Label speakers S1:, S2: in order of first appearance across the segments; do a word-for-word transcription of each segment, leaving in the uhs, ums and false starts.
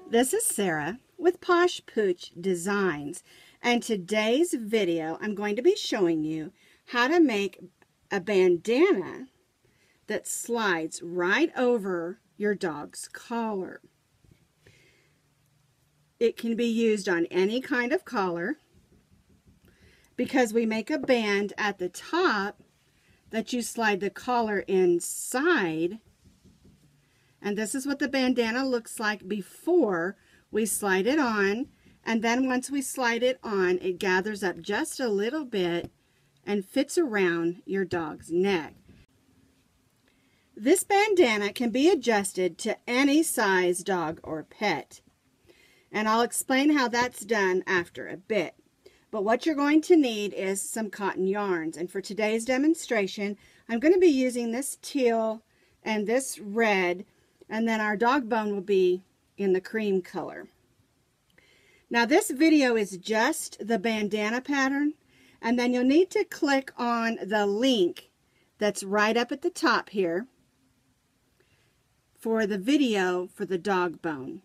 S1: This is Sarah with Posh Pooch Designs, and today's video I'm going to be showing you how to make a bandana that slides right over your dog's collar. It can be used on any kind of collar because we make a band at the top that you slide the collar inside. And this is what the bandana looks like before we slide it on. And then once we slide it on, it gathers up just a little bit and fits around your dog's neck. This bandana can be adjusted to any size dog or pet. And I'll explain how that's done after a bit. But what you're going to need is some cotton yarns. And for today's demonstration, I'm going to be using this teal and this red. And then our dog bone will be in the cream color. Now this video is just the bandana pattern, and then you'll need to click on the link that's right up at the top here for the video for the dog bone.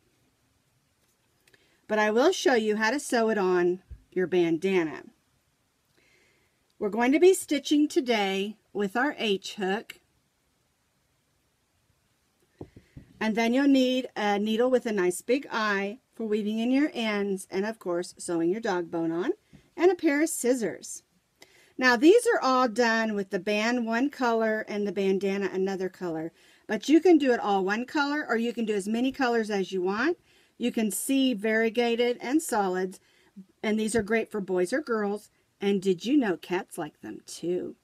S1: But I will show you how to sew it on your bandana. We're going to be stitching today with our H hook. And then you'll need a needle with a nice big eye for weaving in your ends and, of course, sewing your dog bone on, and a pair of scissors. Now, these are all done with the band one color and the bandana another color. But you can do it all one color, or you can do as many colors as you want. You can see variegated and solids, and these are great for boys or girls. And did you know cats like them too?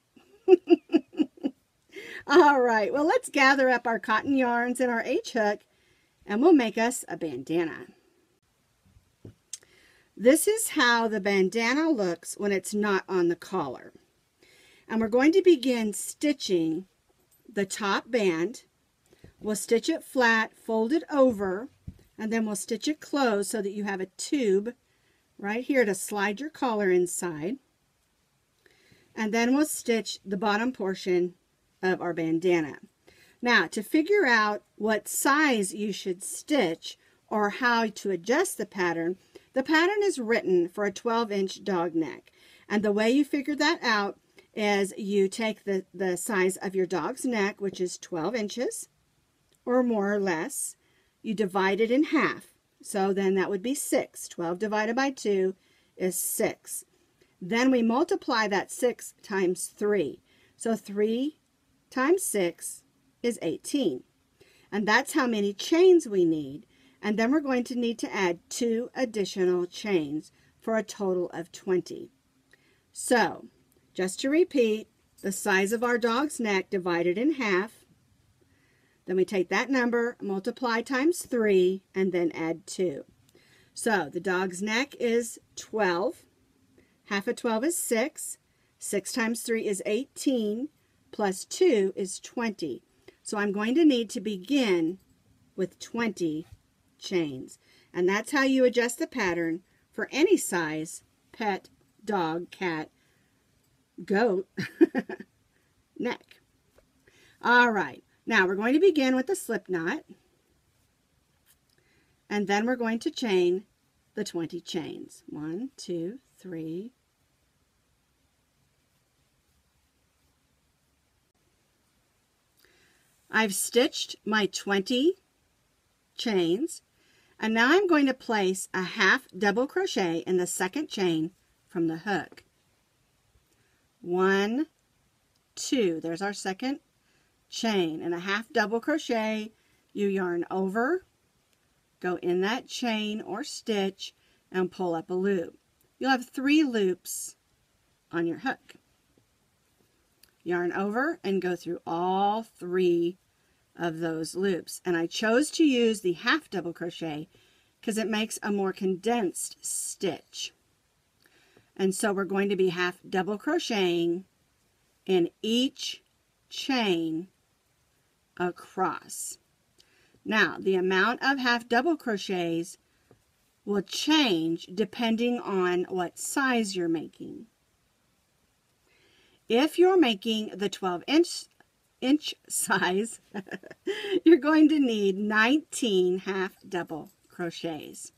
S1: All right, well, let's gather up our cotton yarns and our H hook, and we'll make us a bandana. This is how the bandana looks when it's not on the collar. And we're going to begin stitching the top band. We'll stitch it flat, fold it over, and then we'll stitch it closed so that you have a tube right here to slide your collar inside. And then we'll stitch the bottom portion of our bandana. Now, to figure out what size you should stitch or how to adjust the pattern, the pattern is written for a twelve inch dog neck. And the way you figure that out is you take the, the size of your dog's neck, which is twelve inches or more or less. You divide it in half. So then that would be six. twelve divided by two is six. Then we multiply that six times three. So three times six is eighteen. And that's how many chains we need. And then we're going to need to add two additional chains for a total of twenty. So, just to repeat, the size of our dog's neck divided in half. Then we take that number, multiply times three, and then add two. So, the dog's neck is twelve. Half of twelve is six. six times three is eighteen. Plus two is twenty. So I'm going to need to begin with twenty chains. And that's how you adjust the pattern for any size pet, dog, cat, goat neck. All right. Now we're going to begin with the slip knot. And then we're going to chain the twenty chains. One, two, three, I've stitched my twenty chains, and now I'm going to place a half double crochet in the second chain from the hook. One, two, there's our second chain, and a half double crochet. You yarn over, go in that chain or stitch, and pull up a loop. You'll have three loops on your hook. Yarn over and go through all three of those loops. And I chose to use the half double crochet because it makes a more condensed stitch. And so we're going to be half double crocheting in each chain across. Now, the amount of half double crochets will change depending on what size you're making. If you're making the twelve inch inch size, you're going to need nineteen half double crochets.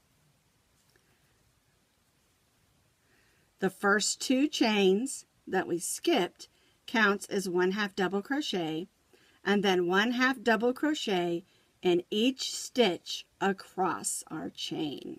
S1: The first two chains that we skipped counts as one half double crochet, and then one half double crochet in each stitch across our chain.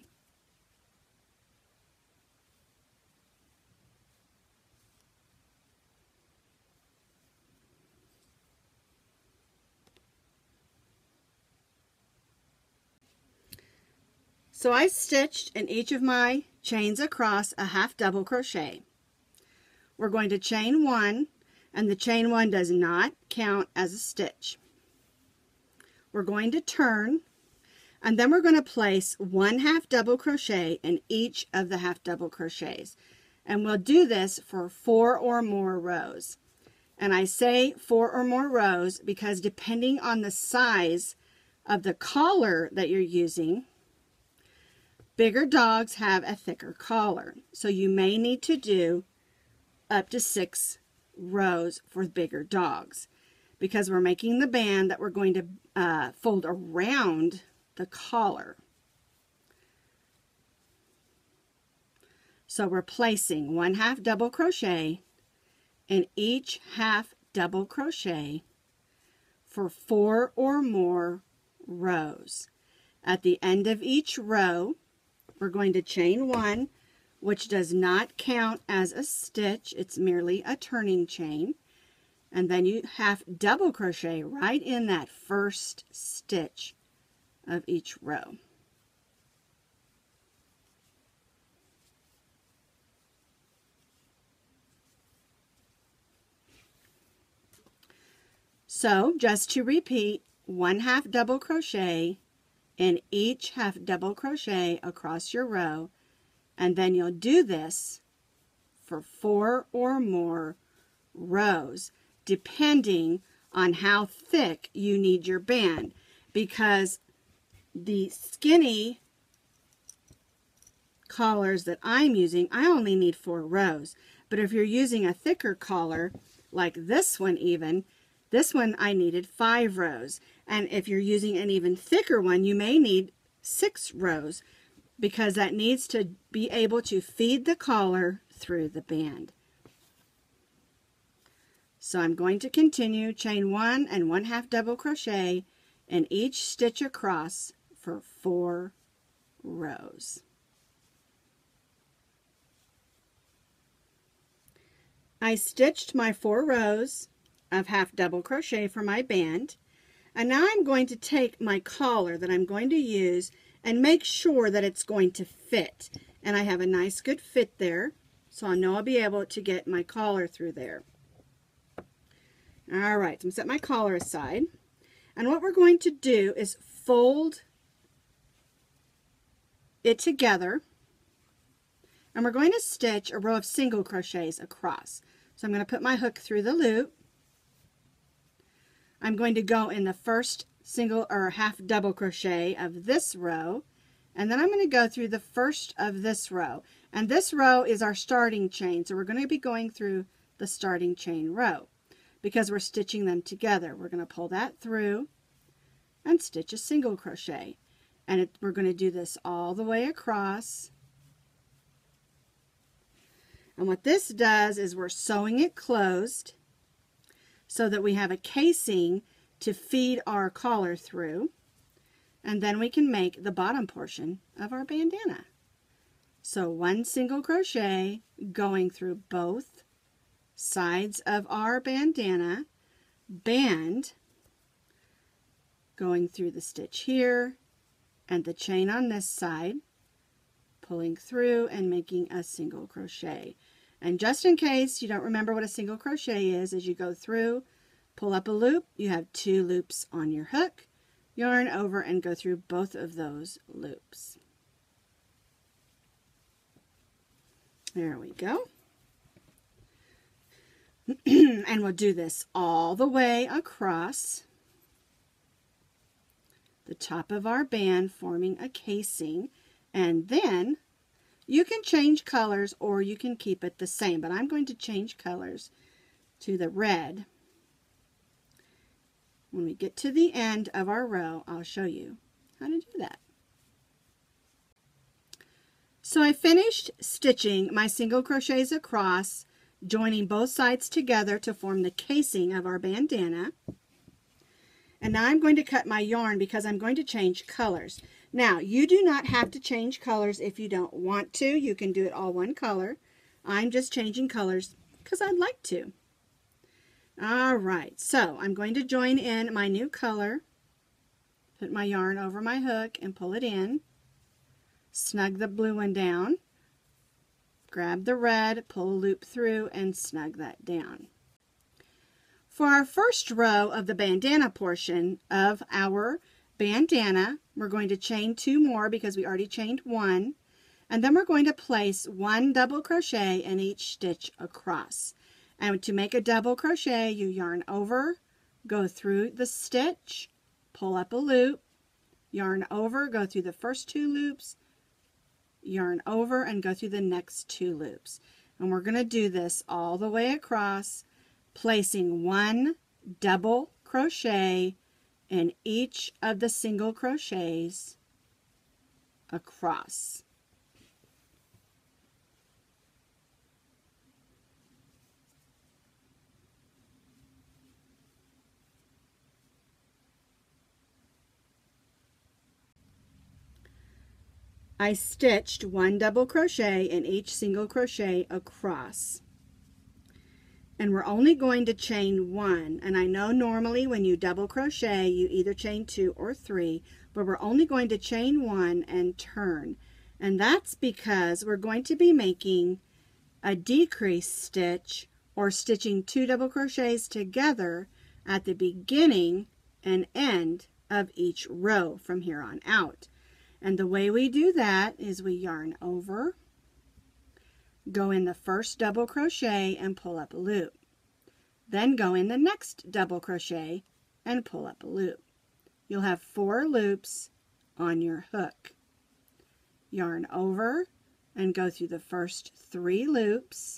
S1: So I stitched in each of my chains across a half double crochet. We're going to chain one, and the chain one does not count as a stitch. We're going to turn, and then we're going to place one half double crochet in each of the half double crochets. And we'll do this for four or more rows. And I say four or more rows because depending on the size of the collar that you're using, bigger dogs have a thicker collar. So you may need to do up to six rows for bigger dogs, because we're making the band that we're going to uh, fold around the collar. So we're placing one half double crochet in each half double crochet for four or more rows. At the end of each row, we're going to chain one, which does not count as a stitch. It's merely a turning chain. And then you half double crochet right in that first stitch of each row. So just to repeat, one half double crochet in each half double crochet across your row, and then you'll do this for four or more rows, depending on how thick you need your band, because the skinny collars that I'm using, I only need four rows. But if you're using a thicker collar, like this one even, this one I needed five rows. And if you're using an even thicker one, you may need six rows, because that needs to be able to feed the collar through the band. So I'm going to continue, chain one and one half double crochet in each stitch across for four rows. I stitched my four rows of half double crochet for my band, and now I'm going to take my collar that I'm going to use and make sure that it's going to fit. And I have a nice good fit there, so I know I'll be able to get my collar through there. All right, so I'm going to set my collar aside. And what we're going to do is fold it together, and we're going to stitch a row of single crochets across. So I'm going to put my hook through the loop. I'm going to go in the first single or half double crochet of this row, and then I'm going to go through the first of this row. And this row is our starting chain, so we're going to be going through the starting chain row because we're stitching them together. We're going to pull that through and stitch a single crochet, and it, we're going to do this all the way across. And what this does is we're sewing it closed so that we have a casing to feed our collar through, and then we can make the bottom portion of our bandana. So one single crochet going through both sides of our bandana, band going through the stitch here and the chain on this side, pulling through and making a single crochet. And just in case you don't remember what a single crochet is, as you go through, pull up a loop, you have two loops on your hook, yarn over and go through both of those loops. There we go. And we'll do this all the way across the top of our band, forming a casing, and then you can change colors or you can keep it the same, but I'm going to change colors to the red. When we get to the end of our row, I'll show you how to do that. So I finished stitching my single crochets across, joining both sides together to form the casing of our bandana. And now I'm going to cut my yarn because I'm going to change colors. Now, you do not have to change colors if you don't want to. You can do it all one color. I'm just changing colors because I'd like to. All right, so I'm going to join in my new color, put my yarn over my hook and pull it in, snug the blue one down, grab the red, pull a loop through, and snug that down. For our first row of the bandana portion of our bandana, we're going to chain two more because we already chained one, and then we're going to place one double crochet in each stitch across. And to make a double crochet, you yarn over, go through the stitch, pull up a loop, yarn over, go through the first two loops, yarn over, and go through the next two loops. And we're going to do this all the way across, placing one double crochet in each of the single crochets across. I stitched one double crochet in each single crochet across. And we're only going to chain one. And I know normally when you double crochet, you either chain two or three, but we're only going to chain one and turn. And that's because we're going to be making a decrease stitch or stitching two double crochets together at the beginning and end of each row from here on out. And the way we do that is we yarn over, go in the first double crochet and pull up a loop. Then go in the next double crochet and pull up a loop. You'll have four loops on your hook. Yarn over and go through the first three loops.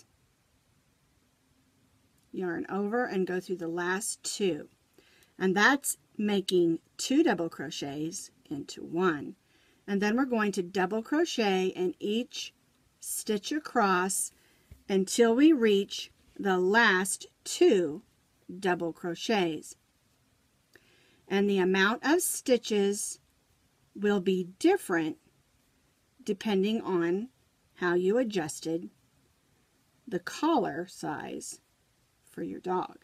S1: Yarn over and go through the last two. And that's making two double crochets into one. And then we're going to double crochet in each stitch across until we reach the last two double crochets. And the amount of stitches will be different depending on how you adjusted the collar size for your dog.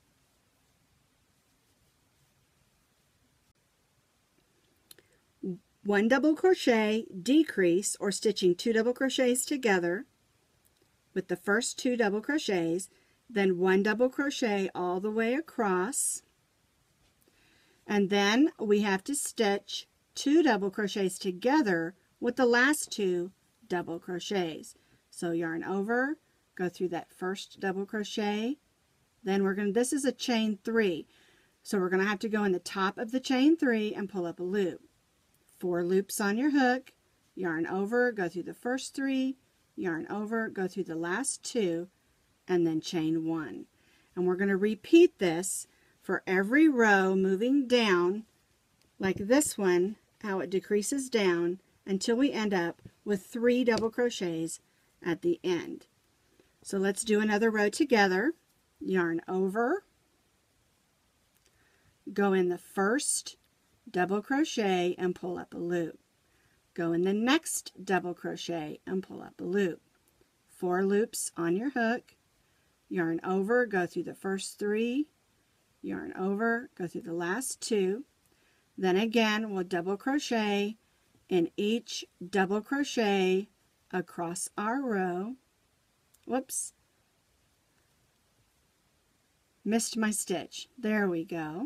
S1: One double crochet decrease, or stitching two double crochets together with the first two double crochets, then one double crochet all the way across, and then we have to stitch two double crochets together with the last two double crochets. So yarn over, go through that first double crochet, then we're going to, this is a chain three, so we're going to have to go in the top of the chain three and pull up a loop. Four loops on your hook, yarn over, go through the first three, yarn over, go through the last two, and then chain one. And we're going to repeat this for every row moving down, like this one, how it decreases down, until we end up with three double crochets at the end. So let's do another row together. Yarn over, go in the first double crochet and pull up a loop. Go in the next double crochet and pull up a loop. Four loops on your hook, yarn over, go through the first three, yarn over, go through the last two. Then again we'll double crochet in each double crochet across our row. Whoops, missed my stitch. There we go.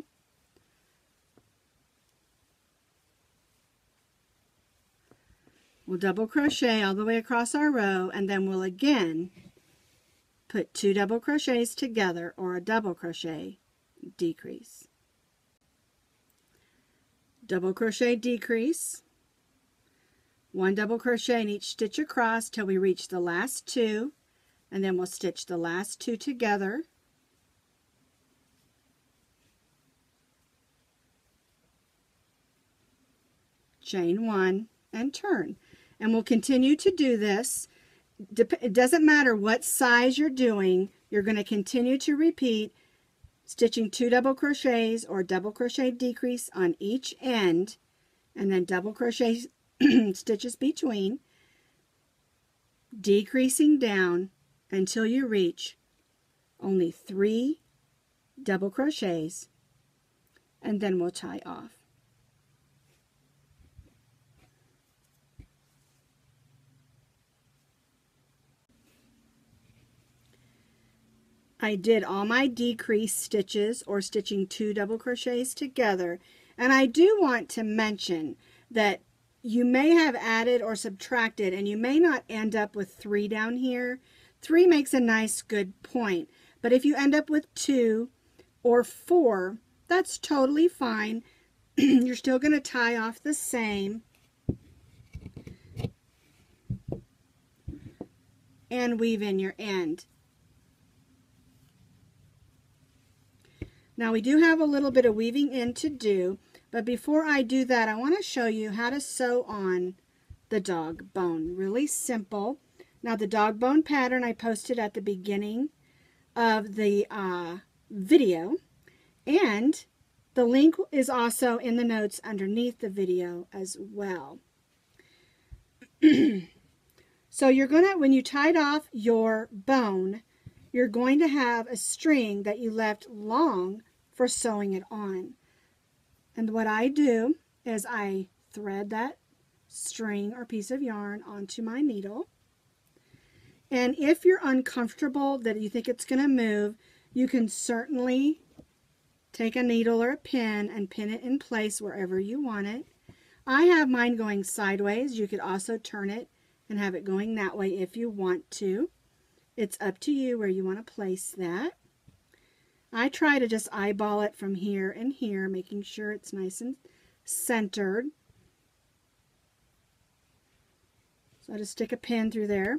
S1: We'll double crochet all the way across our row, and then we'll again put two double crochets together, or a double crochet decrease. Double crochet decrease, one double crochet in each stitch across till we reach the last two, and then we'll stitch the last two together. Chain one and turn. And we'll continue to do this. It doesn't matter what size you're doing, you're going to continue to repeat stitching two double crochets or double crochet decrease on each end, and then double crochet stitches between, decreasing down until you reach only three double crochets, and then we'll tie off. I did all my decrease stitches or stitching two double crochets together, and I do want to mention that you may have added or subtracted and you may not end up with three down here. Three makes a nice good point, but if you end up with two or four, that's totally fine. You're still going to tie off the same and weave in your end. Now we do have a little bit of weaving in to do, but before I do that, I want to show you how to sew on the dog bone. Really simple. Now the dog bone pattern I posted at the beginning of the uh, video, and the link is also in the notes underneath the video as well. So you're gonna, when you tied off your bone, you're going to have a string that you left long for sewing it on. And what I do is I thread that string or piece of yarn onto my needle. And if you're uncomfortable that you think it's going to move, you can certainly take a needle or a pin and pin it in place wherever you want it. I have mine going sideways. You could also turn it and have it going that way if you want to. It's up to you where you want to place that. I try to just eyeball it from here and here, making sure it's nice and centered. So I just stick a pin through there.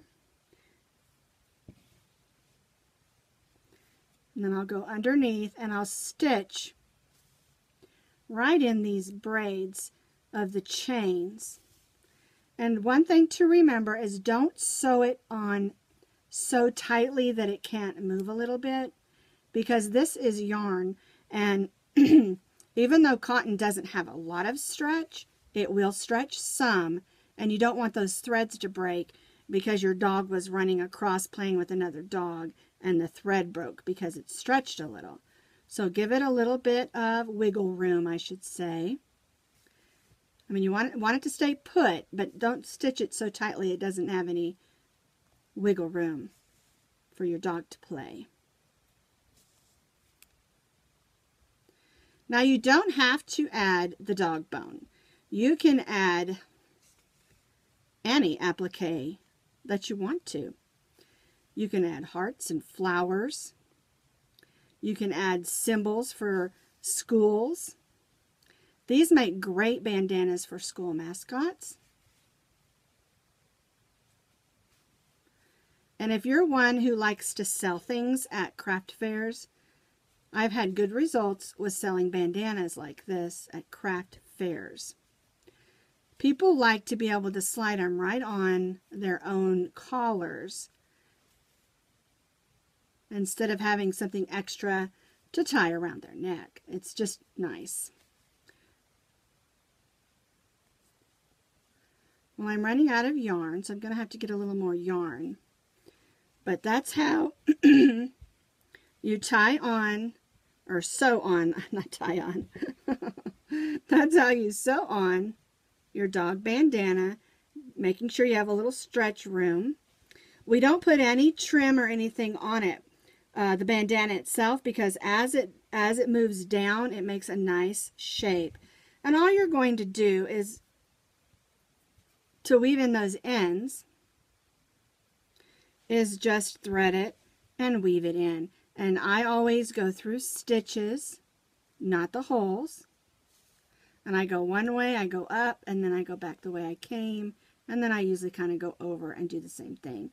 S1: And then I'll go underneath and I'll stitch right in these braids of the chains. And one thing to remember is don't sew it on so tightly that it can't move a little bit, because this is yarn, and even though cotton doesn't have a lot of stretch, it will stretch some, and you don't want those threads to break because your dog was running across playing with another dog and the thread broke because it stretched a little. So give it a little bit of wiggle room, I should say. I mean, you want it, want it to stay put, but don't stitch it so tightly it doesn't have any wiggle room for your dog to play. Now you don't have to add the dog bone. You can add any applique that you want to. You can add hearts and flowers. You can add symbols for schools. These make great bandanas for school mascots. And if you're one who likes to sell things at craft fairs, I've had good results with selling bandanas like this at craft fairs. People like to be able to slide them right on their own collars instead of having something extra to tie around their neck. It's just nice. Well, I'm running out of yarn, so I'm going to have to get a little more yarn. But that's how you tie on, or sew on, not tie on. That's how you sew on your dog bandana, making sure you have a little stretch room. We don't put any trim or anything on it, uh, the bandana itself, because as it as it moves down, it makes a nice shape. And all you're going to do is to weave in those ends is just thread it and weave it in. And I always go through stitches, not the holes. And I go one way, I go up, and then I go back the way I came, and then I usually kind of go over and do the same thing.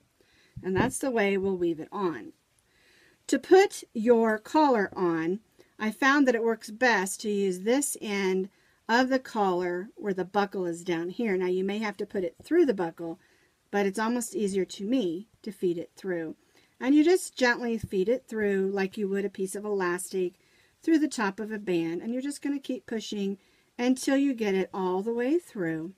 S1: And that's the way we'll weave it on. To put your collar on, I found that it works best to use this end of the collar where the buckle is down here. Now you may have to put it through the buckle, but it's almost easier to me to feed it through. And you just gently feed it through like you would a piece of elastic through the top of a band, and you're just going to keep pushing until you get it all the way through.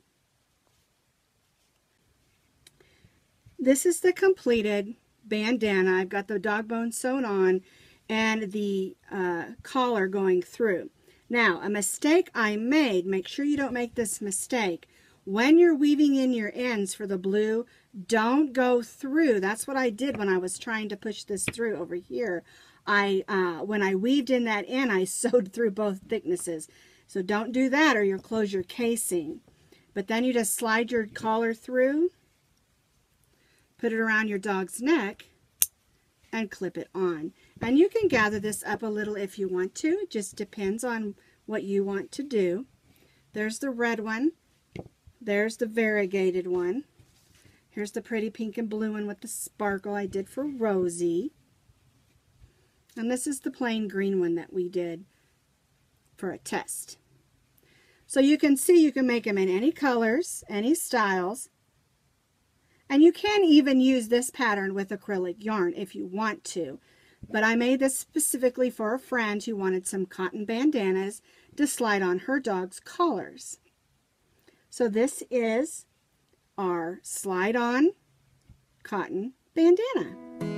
S1: This is the completed bandana. I've got the dog bone sewn on and the uh, collar going through. Now, a mistake I made, make sure you don't make this mistake. When you're weaving in your ends for the blue, don't go through. That's what I did when I was trying to push this through over here. I uh, when I weaved in that end, I sewed through both thicknesses. So don't do that or you'll close your casing. But then you just slide your collar through, put it around your dog's neck, and clip it on. And you can gather this up a little if you want to. It just depends on what you want to do. There's the red one. There's the variegated one. Here's the pretty pink and blue one with the sparkle I did for Rosie. And this is the plain green one that we did for a test. So you can see you can make them in any colors, any styles. And you can even use this pattern with acrylic yarn if you want to. But I made this specifically for a friend who wanted some cotton bandanas to slide on her dog's collars. So this is our slide-on cotton bandana.